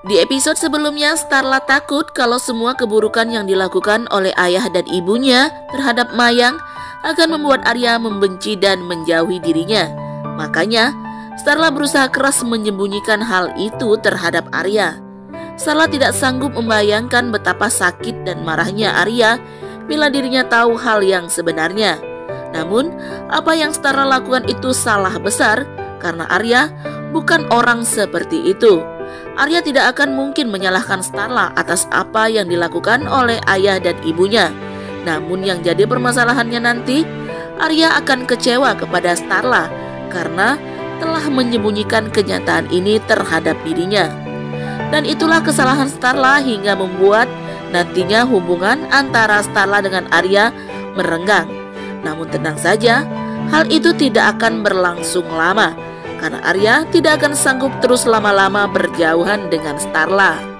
Di episode sebelumnya, Starla takut kalau semua keburukan yang dilakukan oleh ayah dan ibunya terhadap Mayang akan membuat Arya membenci dan menjauhi dirinya. Makanya, Starla berusaha keras menyembunyikan hal itu terhadap Arya. Starla tidak sanggup membayangkan betapa sakit dan marahnya Arya bila dirinya tahu hal yang sebenarnya. Namun, apa yang Starla lakukan itu salah besar karena Arya bukan orang seperti itu. Arya tidak akan mungkin menyalahkan Starla atas apa yang dilakukan oleh ayah dan ibunya. Namun yang jadi permasalahannya nanti, Arya akan kecewa kepada Starla karena telah menyembunyikan kenyataan ini terhadap dirinya. Dan itulah kesalahan Starla hingga membuat nantinya hubungan antara Starla dengan Arya merenggang. Namun tenang saja, hal itu tidak akan berlangsung lama karena Arya tidak akan sanggup terus lama-lama berjauhan dengan Starla.